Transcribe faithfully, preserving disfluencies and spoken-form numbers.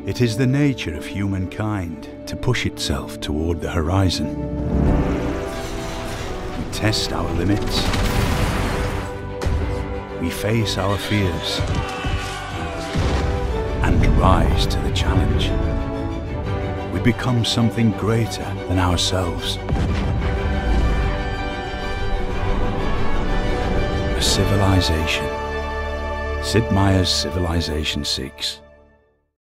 It is the nature of humankind to push itself toward the horizon. We test our limits. We face our fears and rise to the challenge. We become something greater than ourselves. A civilization. Sid Meier's Civilization six.